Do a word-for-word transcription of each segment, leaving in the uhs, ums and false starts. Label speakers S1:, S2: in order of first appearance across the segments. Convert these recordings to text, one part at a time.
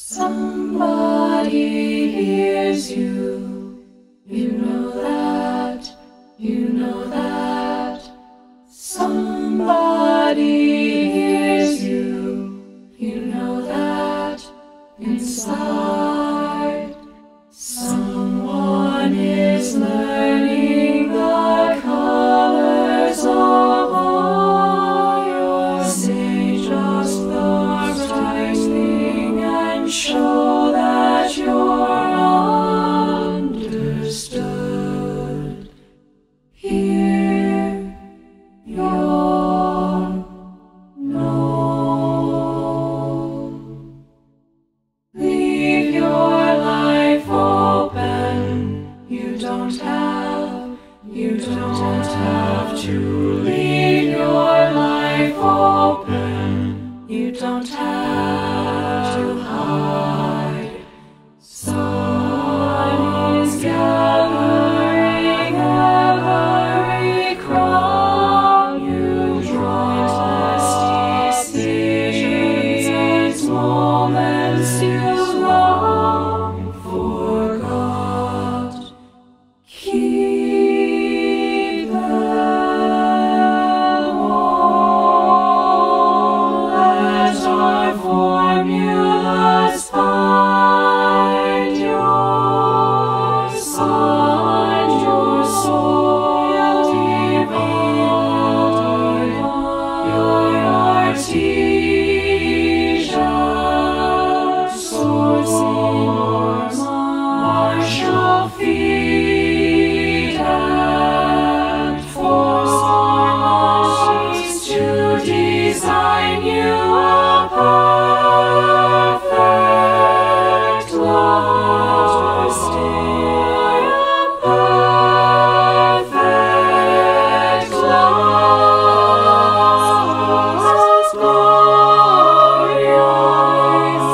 S1: Somebody hears you. You know that. You know that. Somebody hears you. You know that. Inside. Someone is learning the colors of all your say just the right thing and show that you're understood. Here you're known. Leave your life open. You don't have, you don't have to leave your life open. You don't have to hide. Sun is gathering every crown. You jointless decisions, moments you long forgot. Keep them all as our formulas find your side, your soul divine, your artesian source in martial feet and force our minds to design you a perfect love stay, a perfect love, glorious,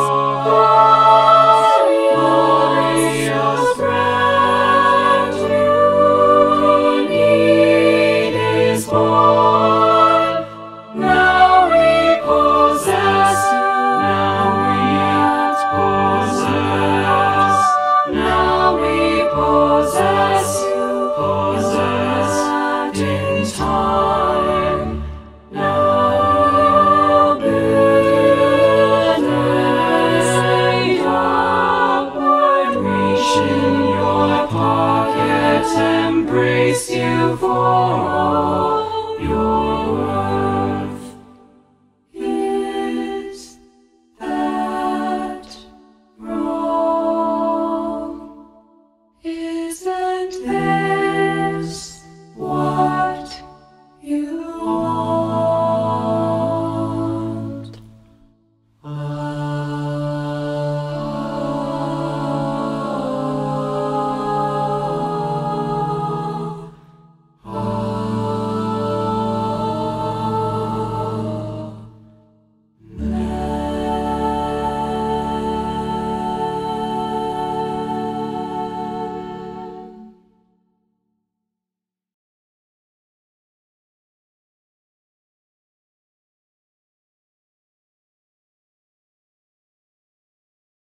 S1: glorious friend, new need is born. Now we possess, now we possess, now we possess, possessed in time. Now builders laid upward, reach in your pocket, embrace you for all.